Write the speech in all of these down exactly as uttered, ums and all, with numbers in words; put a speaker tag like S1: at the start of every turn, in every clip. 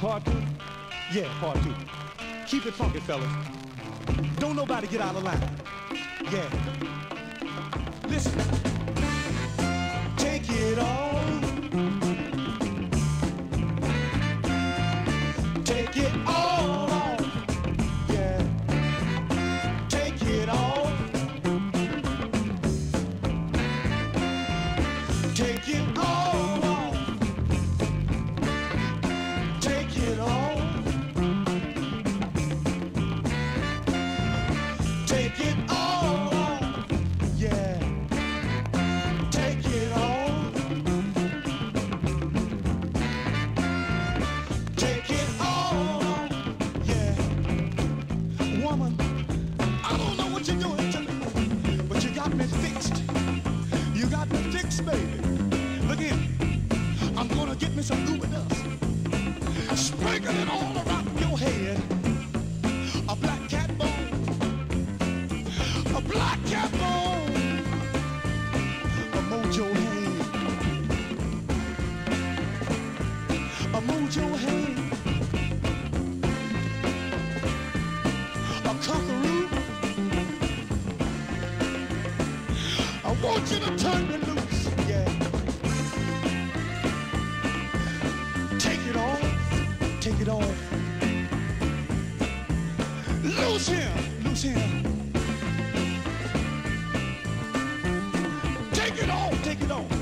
S1: Part two? Yeah, part two. Keep it funky, fellas. Don't nobody get out of line. Yeah. Listen. Take it all. Take it all off. Yeah. Take it all. Take it all off. Take it all. Take it all off. Yeah. Take it all. Take it all off. Yeah. Woman, I don't know what you're doing to me, but you got me fixed. You got me fixed, baby. Look here. I'm gonna get me some Uber dust. Sprinkle it all around your head. A black cat bone. A black cat bone. A mojo hand. A mojo hand. A cockaroo. I want you to turn me loose. Yeah. Take it off. Take it off. Lose him. Lose him. Take it off. Take it off.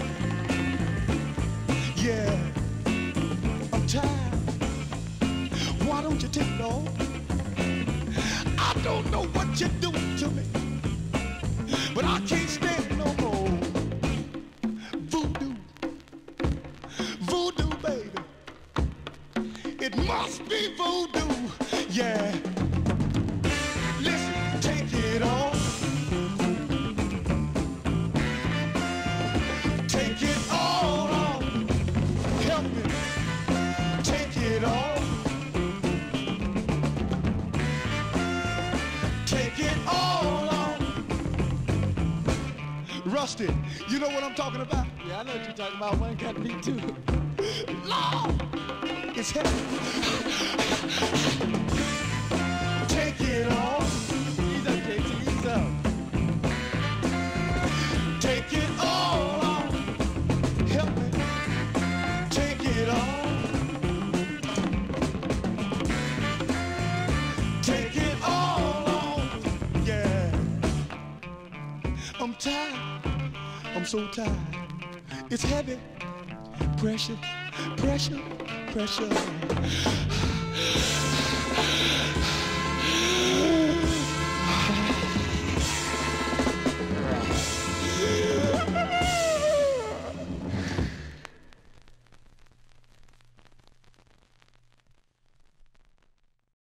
S1: Yeah. I'm tired. Why don't you take it off? I don't know what you're doing to me, but I can't stand it no more. Voodoo. Voodoo, baby. It must be voodoo. Yeah. Listen, take it off. Take it all off. Help me. Take it off. Take it all off. Rusty, you know what I'm talking about?
S2: Yeah, I know what you're talking about. One got me too.
S1: Lord, it's heavy. Take it off.
S2: Ease up, K T, ease up.
S1: Take it all off. Help me. Take it off. Take it all off. Yeah. I'm tired. I'm so tired. It's heavy. Pressure, pressure, pressure.